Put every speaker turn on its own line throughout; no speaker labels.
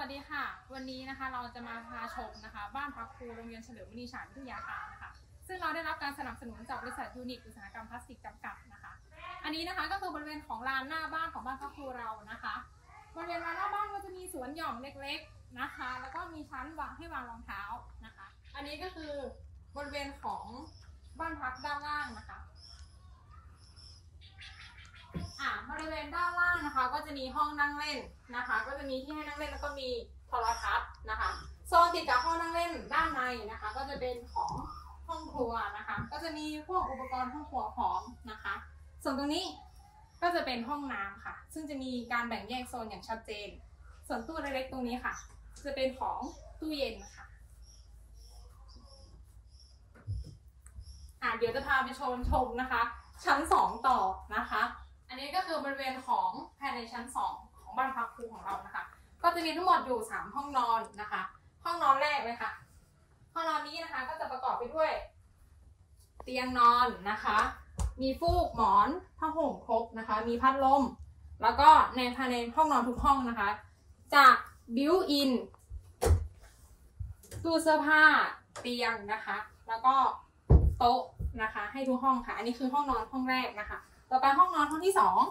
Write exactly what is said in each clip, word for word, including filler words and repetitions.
วัสดีค่ะวันนี้นะคะเราจะมาพาชมนะคะบ้านพักครูโรงเรียนเฉลิมมณีฉายวิทยาการนะคะซึ่งเราได้รับการสนับสนุนจากบริษัทยูนิคอุตสาหกรรมพลาสติกจำกัดนะคะอันนี้นะคะก็คือบริเวณของลานหน้าบ้านของบ้านพักครูเรานะคะบริเวณลานหน้าบ้านก็จะมีสวนหย่อมเล็กๆนะคะแล้วก็มีชั้นวางให้วางรองเท้านะคะอันนี้ก็คือบริเวณของบ้านพักด้านล่างนะคะอ่าบริเวณด้านล่างนะคะก็จะมีห้องนั่งเล่นนะคะก็จะมีที่ให้นั่งเล่นแล้วก็มีโทรทัศน์นะคะโซนติดกับห้องนั่งเล่นด้านในนะคะก็จะเป็นของห้องครัวนะคะก็จะมีพวกอุปกรณ์ห้องครัวพร้อมนะคะส่วนตรงนี้ก็จะเป็นห้องน้ำค่ะซึ่งจะมีการแบ่งแยกโซนอย่างชัดเจนส่วนตู้เล็กๆตรงนี้ค่ะจะเป็นของตู้เย็นค่ะอ่ะเดี๋ยวจะพาไปชมชมนะคะชั้นสองต่อนะคะอันนี้ก็คือบริเวณของภายในชั้นสองของบ้านพักครูของเรานะคะก็จะมีทั้งหมดอยู่สามห้องนอนนะคะห้องนอนแรกเลยค่ะห้องนอนนี้นะคะก็จะประกอบไปด้วยเตียงนอนนะคะมีฟูกหมอนผ้าห่มครบนะคะมีพัดลมแล้วก็ในภายในห้องนอนทุกห้องนะคะจะบิวอินตู้เสื้อผ้าเตียงนะคะแล้วก็โต๊ะนะคะให้ทุกห้องค่ะอันนี้คือห้องนอนห้องแรกนะคะต่อไปห้องนอนห้องที่สอง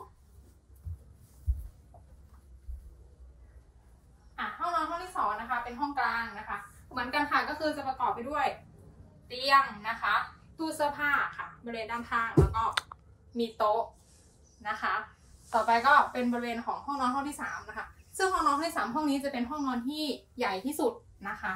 อ่ะห้องนอนห้องที่สองนะคะเป็นห้องกลางนะคะเหมือนกันค่ะก็คือจะประกอบไปด้วยเตียงนะคะตู้เสื้อผ้าค่ะบริเวณด้านข้างแล้วก็มีโต๊ะนะคะต่อไปก็เป็นบริเวณของห้องนอนห้องที่สามนะคะซึ่งห้องนอนห้องที่สามห้องนี้จะเป็นห้องนอนที่ใหญ่ที่สุดนะคะ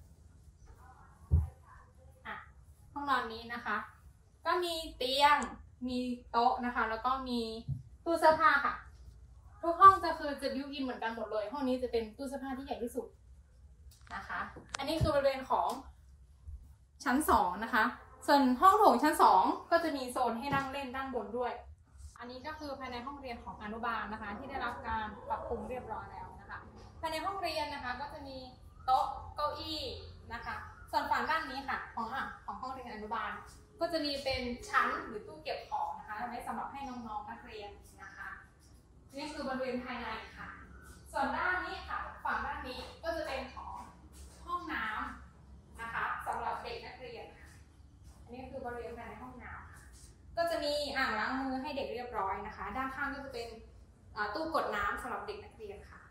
อ่ะห้องนอนนี้นะคะก็มีเตียงมีโต๊ะนะคะแล้วก็มีตู้เสื้อผ้าค่ะทุกห้องจะคือจะบิวอินเหมือนกันหมดเลยห้องนี้จะเป็นตู้เสื้อผ้าที่ใหญ่ที่สุดนะคะอันนี้คือบริเวณของชั้นสองนะคะส่วนห้องโถงชั้นสองก็จะมีโซนให้นั่งเล่นด้านบนด้วยอันนี้ก็คือภายในห้องเรียนของอนุบาลนะคะที่ได้รับการปรับปรุงเรียบร้อยแล้วนะคะภายในห้องเรียนนะคะก็จะมีโต๊ะเก้าอี้นะคะส่วนฝั่งด้านนี้ค่ะของอ่ะของห้องเรียนอนุบาลก็จะมีเป็นชั้นหรือตู้เก็บของนะคะไว้สำหรับให้น้องๆนักเรียนนะคะนี่คือบริเวณภายในค่ะส่วนด้านนี้ค่ะฝั่งด้านนี้ก็จะเป็นของห้องน้ำนะคะสำหรับเด็กนักเรียนอันนี้คือบริเวณภายในห้องน้ำก็จะมีอ่างล้างมือให้เด็กเรียบร้อยนะคะด้านข้างก็จะเป็นตู้กดน้ำสำหรับเด็กนักเรียนค่ะ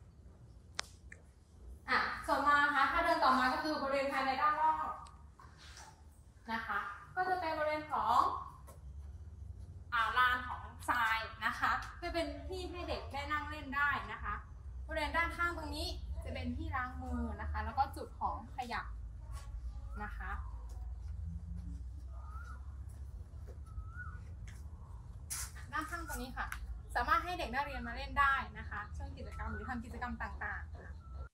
อ่ะส่วนมานะคะถ้าเดินต่อมาก็คือบริเวณภายในด้านนอกนะคะก็จะเป็นบริเวณของอ่าลานของทรายนะคะจะเป็นที่ให้เด็กได้นั่งเล่นได้นะคะบริเวณด้านข้างตรงนี้จะเป็นที่ล้างมือนะคะแล้วก็จุดของขยะนะคะด้านข้างตรงนี้ค่ะสามารถให้เด็กนักเรียนมาเล่นได้นะคะช่วงกิจกรรมหรือทำกิจกรรมต่างๆ